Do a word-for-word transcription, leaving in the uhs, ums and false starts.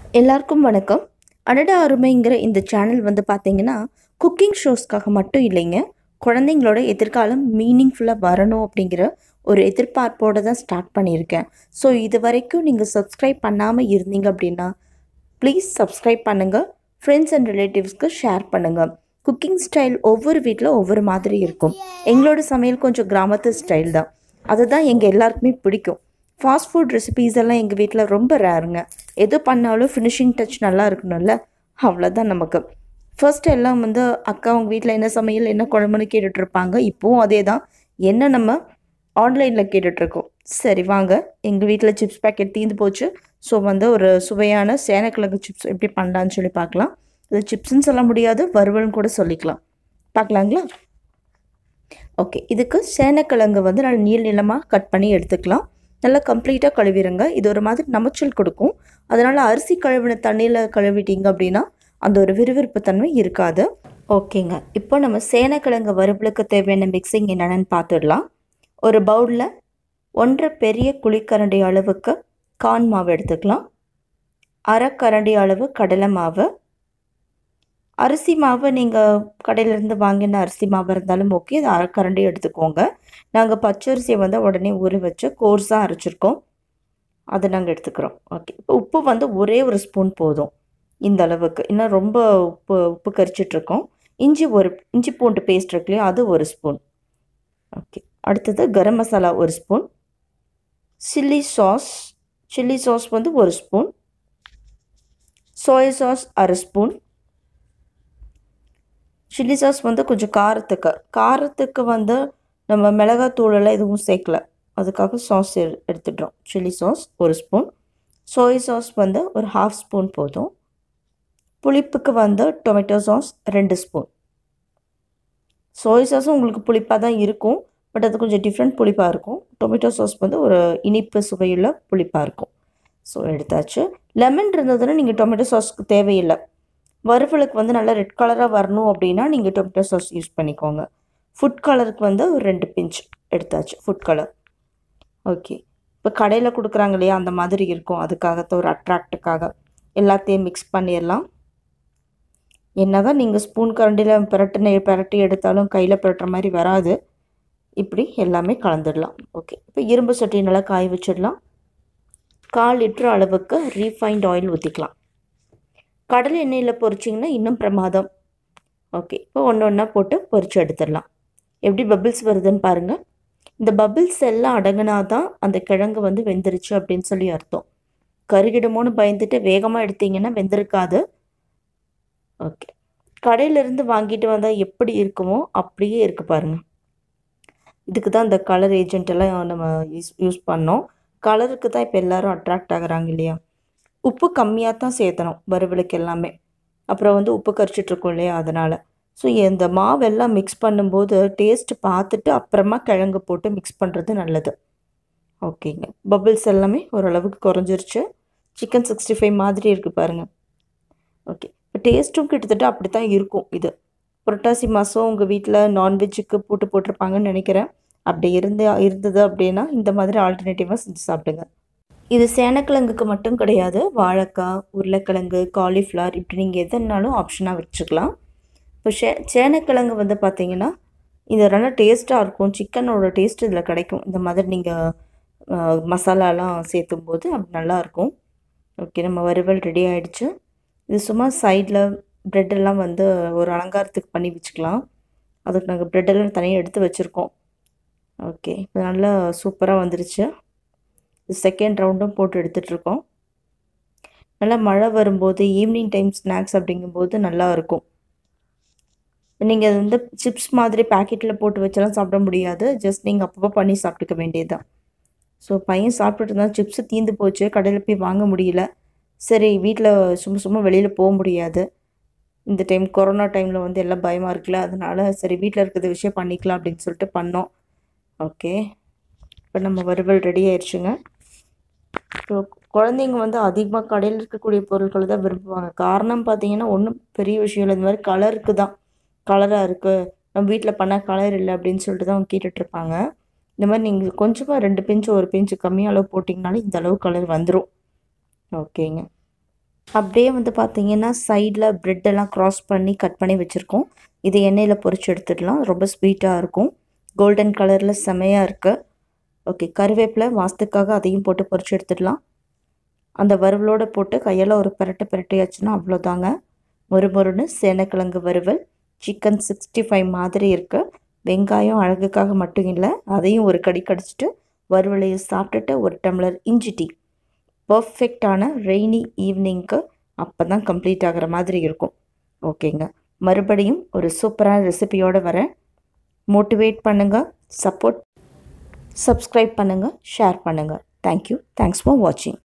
எல்லாருக்கும் வணக்கம். அடடா அருமைங்கிற இந்த சேனல் வந்து பார்த்தீங்கன்னா, குக்கிங் ஷோஸ்க்காக மட்டும் இல்லைங்க. குழந்தைங்களோட எதிர்காலம் மீனிங்ஃபுல்லாக வரணும் அப்படிங்கிற ஒரு எதிர்பார்ப்போடு தான் ஸ்டார்ட் பண்ணியிருக்கேன். ஸோ இது வரைக்கும் நீங்கள் சப்ஸ்கிரைப் பண்ணாமல் இருந்தீங்க அப்படின்னா, ப்ளீஸ் சப்ஸ்கிரைப் பண்ணுங்கள். ஃப்ரெண்ட்ஸ் அண்ட் ரிலேட்டிவ்ஸ்க்கு ஷேர் பண்ணுங்கள். குக்கிங் ஸ்டைல் ஒவ்வொரு வீட்டில் ஒவ்வொரு மாதிரி இருக்கும். எங்களோட சமையல் கொஞ்சம் கிராமத்து ஸ்டைல் தான். அதுதான் எங்கள் எல்லாருக்குமே பிடிக்கும். ஃபாஸ்ட் ஃபுட் ரெசிபீஸ் எல்லாம் எங்கள் வீட்டில் ரொம்ப ரேருங்க. எது பண்ணாலும் ஃபினிஷிங் டச் நல்லா இருக்கணும்ல, அவ்வளோதான் நமக்கு. ஃபர்ஸ்ட் எல்லாம் வந்து அக்கா அவங்க வீட்டில் என்ன சமையல் என்ன குழம்புன்னு கேட்டுட்ருப்பாங்க. இப்போவும் அதே தான். என்ன நம்ம ஆன்லைனில் கேட்டுட்ருக்கோம். சரி வாங்க, எங்கள் வீட்டில் சிப்ஸ் பேக்கெட் தீர்ந்து போச்சு. ஸோ வந்து ஒரு சுவையான சேனக்கிழங்கு சிப்ஸ் எப்படி பண்ணலான்னு சொல்லி பார்க்கலாம். இது சிப்ஸ்ன்னு சொல்ல முடியாது, வறுவல்னு கூட சொல்லிக்கலாம். பார்க்கலாங்களா? ஓகே, இதுக்கு சேனக்கிழங்கு வந்து நல்லா நீள் நீளமாக கட் பண்ணி எடுத்துக்கலாம். நல்லா கம்ப்ளீட்டாக கழுவிடுங்க. இது ஒரு மாதிரி நமைச்சல் கொடுக்கும். அதனால் அரிசி கழுவின தண்ணியில் கழுவிட்டீங்க அப்படின்னா அந்த ஒரு விறுவிறுப்பு தன்மை இருக்காது. ஓகேங்க, இப்போ நம்ம சேனக்கிழங்கு வறுவலுக்கு தேவையான மிக்சிங் என்னென்னு பார்த்துடலாம். ஒரு பவுலில் ஒன்றரை பெரிய குழிக்கரண்டி அளவுக்கு கார்ன் மாவு எடுத்துக்கலாம். அரை கரண்டி அளவு கடலை மாவு. அரிசி மாவு நீங்கள் கடையிலேருந்து வாங்கின அரிசி மாவு இருந்தாலும் ஓகே, அது அரை கரண்டி எடுத்துக்கோங்க. நாங்கள் பச்சரிசியை வந்து உடனே ஊற வச்சு கோர்ஸாக அரைச்சிருக்கோம், அதை நாங்கள் எடுத்துக்கிறோம். ஓகே, இப்போ உப்பு வந்து ஒரே ஒரு ஸ்பூன் போதும் இந்த அளவுக்கு. இன்னும் ரொம்ப உப்பு உப்பு கரிச்சிட்ருக்கோம். இஞ்சி ஒரு இஞ்சி பூண்டு பேஸ்ட் இருக்கு இல்லையா, அது ஒரு ஸ்பூன். ஓகே, அடுத்தது கரம் மசாலா ஒரு spoon. Chilli sauce chilli sauce வந்து ஒரு ஸ்பூன். சோயா சாஸ் அரை ஸ்பூன். சில்லி சாஸ் வந்து கொஞ்சம் காரத்துக்கு காரத்துக்கு வந்து நம்ம மிளகாத்தூளெல்லாம் எதுவும் சேர்க்கல, அதுக்காக சாஸ் எ எடுத்துடுறோம். சில்லி சாஸ் ஒரு ஸ்பூன். சோயா சாஸ் வந்து ஒரு ஹாஃப் ஸ்பூன் போதும். புளிப்புக்கு வந்து டொமேட்டோ சாஸ் ரெண்டு ஸ்பூன். சோயா சாஸும் உங்களுக்கு புளிப்பாக தான் இருக்கும், பட் அது கொஞ்சம் டிஃப்ரெண்ட் புளிப்பாக இருக்கும். டொமேட்டோ சாஸ் வந்து ஒரு இனிப்பு சுவையுள்ள புளிப்பாக இருக்கும். ஸோ எடுத்தாச்சு. லெமன் இருந்ததுன்னா நீங்கள் டொமேட்டோ சாஸ்க்கு தேவையில்லை. வறுவலுக்கு வந்து நல்லா ரெட் கலராக வரணும் அப்படின்னா நீங்கள் டொமேட்டோ சாஸ் யூஸ் பண்ணிக்கோங்க. ஃபுட் கலருக்கு வந்து ஒரு ரெண்டு பிஞ்ச் எடுத்தாச்சு, ஃபுட் கலர். ஓகே, இப்போ கடையில் கொடுக்குறாங்க இல்லையா, அந்த மாதிரி இருக்கும். அதுக்காகத்தான் ஒரு அட்ராக்டுக்காக எல்லாத்தையும் மிக்ஸ் பண்ணிடலாம். என்ன தான் நீங்கள் ஸ்பூன் கரண்டியில் பிரட்டின பிரட்டி எடுத்தாலும் கையில் பிரட்டுற மாதிரி வராது. இப்படி எல்லாமே கலந்துடலாம். ஓகே, இப்போ இரும்பு சட்டி நல்லா காய வச்சிடலாம். கால் லிட்டர் அளவுக்கு ரீஃபைண்ட் ஆயில் ஊற்றிக்கலாம். கடலை எண்ணெயில் பொரிச்சிங்கன்னா இன்னும் பிரமாதம். ஓகே, இப்போ ஒன்று ஒன்றா போட்டு பொரிச்சு எடுத்துடலாம். எப்படி பபிள்ஸ் வருதுன்னு பாருங்கள். இந்த பபிள்ஸ் எல்லாம் அடங்கினா தான் அந்த கிழங்கு வந்து வெந்துருச்சு அப்படின்னு சொல்லி அர்த்தம். கருகிடுமோன்னு பயந்துட்டு வேகமாக எடுத்தீங்கன்னா வெந்திருக்காது. ஓகே, கடையிலேருந்து வாங்கிட்டு வந்தால் எப்படி இருக்குமோ அப்படியே இருக்குது பாருங்கள். இதுக்கு தான் இந்த கலர் ஏஜென்ட் எல்லாம் நம்ம யூஸ் யூஸ் பண்ணோம். கலருக்கு தான் இப்போ எல்லோரும் அட்ராக்ட் ஆகுறாங்க இல்லையா. உப்பு கம்மியாக தான் சேர்த்தணும் வறுவலுக்கு எல்லாமே. அப்புறம் வந்து உப்பு கரிச்சிட்ருக்கோம் இல்லையா, அதனால். ஸோ இந்த மாவெல்லாம் மிக்ஸ் பண்ணும்போது டேஸ்ட்டு பார்த்துட்டு அப்புறமா கிழங்கு போட்டு மிக்ஸ் பண்ணுறது நல்லது. ஓகேங்க, பபிள்ஸ் எல்லாமே ஓரளவுக்கு குறைஞ்சிருச்சு. சிக்கன் சிக்ஸ்டி ஃபைவ் மாதிரி இருக்குது பாருங்கள். ஓகே, இப்போ டேஸ்ட்டும் கிட்டத்தட்ட அப்படி தான் இருக்கும். இது புரட்டாசி மாதம் உங்கள் வீட்டில் நான்வெஜ்ஜுக்கு போட்டு போட்டிருப்பாங்கன்னு நினைக்கிறேன். அப்படி இருந்து இருந்தது அப்படின்னா இந்த மாதிரி ஆல்டர்னேட்டிவாக செஞ்சு சாப்பிடுங்க. இது சேனக்கிழங்குக்கு மட்டும் கிடையாது, வாழைக்காய், உருளைக்கிழங்கு, காலிஃப்ளவர் இப்படி நீங்கள் எதுனாலும் ஆப்ஷனாக வச்சுக்கலாம். இப்போ சே சேனக்கிழங்கு வந்து பார்த்திங்கன்னா இது நல்லா டேஸ்ட்டாக இருக்கும். சிக்கனோட டேஸ்ட் இதில் கிடைக்கும். இந்த மாதிரி நீங்கள் மசாலாலாம் சேர்த்தும் போது அப்படி நல்லாயிருக்கும். ஓகே, நம்ம வறுவல் ரெடி ஆகிடுச்சு. இது சும்மா சைடில் ப்ரெட்டெல்லாம் வந்து ஒரு அலங்காரத்துக்கு பண்ணி வச்சுக்கலாம். அதுக்கு நாங்கள் ப்ரெட்டெல்லாம் தனியாக எடுத்து வச்சுருக்கோம். ஓகே, இப்போ நல்லா சூப்பராக வந்துருச்சு. செகண்ட் ரவுண்டும் போட்டு எடுத்துகிட்ருக்கோம். நல்லா மழை வரும்போது ஈவினிங் டைம் ஸ்நாக்ஸ் அப்படிங்கும்போது நல்லா இருக்கும். நீங்கள் வந்து சிப்ஸ் மாதிரி பேக்கெட்டில் போட்டு வச்செல்லாம் சாப்பிட முடியாது. ஜஸ்ட் நீங்கள் அப்பப்போ பண்ணி சாப்பிட்டுக்க வேண்டியது தான். ஸோ பையன் சாப்பிட்டுட்டு இருந்தால் சிப்ஸு தீர்ந்து போச்சு, கடையில் போய் வாங்க முடியல. சரி, வீட்டில் சும்மா சும்மா வெளியில் போக முடியாது. இந்த டைம் கொரோனா டைமில் வந்து எல்லாம் பயமாக இருக்குல்ல, அதனால் சரி வீட்டில் இருக்கிற விஷயம் பண்ணிக்கலாம் அப்படின்னு சொல்லிட்டு பண்ணோம். ஓகே, இப்போ நம்ம வறுவல் ரெடி ஆயிடுச்சுங்க. இப்போ குழந்தைங்க வந்து அதிகமாக கடையில் இருக்கக்கூடிய பொருட்களை தான் விரும்புவாங்க. காரணம் பார்த்தீங்கன்னா ஒன்றும் பெரிய விஷயம் இல்லை, இந்த மாதிரி கலருக்கு தான். கலராக இருக்குது, நம்ம வீட்டில் பண்ணால் கலர் இல்லை அப்படின்னு சொல்லிட்டு தான் அவங்க கேட்டுட்ருப்பாங்க. இந்த மாதிரி நீங்கள் கொஞ்சமாக ரெண்டு பிஞ்சு ஒரு பிஞ்சு கம்மியாக அளவு போட்டிங்கனாலும் இந்த அளவு கலர் வந்துடும். ஓகேங்க, அப்படியே வந்து பார்த்திங்கன்னா சைடில் ப்ரெட்டெல்லாம் க்ராஸ் பண்ணி கட் பண்ணி வச்சுருக்கோம். இது எண்ணெயில் பொரிச்சு எடுத்துடலாம். ரொம்ப ஸ்வீட்டாக இருக்கும். கோல்டன் கலரில் செமையாக இருக்குது. ஓகே, கருவேப்பிலை வாசத்துக்காக அதையும் போட்டு பொரிச்சு எடுத்துடலாம். அந்த வறுவலோடு போட்டு கையால் ஒரு பரட்டு பரட்டியாச்சுன்னா அவ்வளோதாங்க. மொறு மொறுன்னு சேனைக்கிழங்கு வறுவல். சிக்கன் சிக்ஸ்டி ஃபைவ் மாதிரி இருக்குது. வெங்காயம் அழகுக்காக மட்டும் இல்லை, அதையும் ஒரு கடி கடிச்சிட்டு வறுவலையை சாப்பிட்டுட்டு ஒரு டம்ளர் இஞ்சி டீ. பர்ஃபெக்டான ரெய்னி ஈவினிங்க்கு அப்போ தான் கம்ப்ளீட் ஆகிற மாதிரி இருக்கும். ஓகேங்க, மறுபடியும் ஒரு சூப்பரான ரெசிபியோடு வரேன். மோட்டிவேட் பண்ணுங்கள், சப்போர்ட் சப்ஸ்கிரைப் பண்ணுங்கள், ஷேர் பண்ணுங்கள். தேங்க்யூ. தேங்க்ஸ் ஃபார் வாட்சிங்.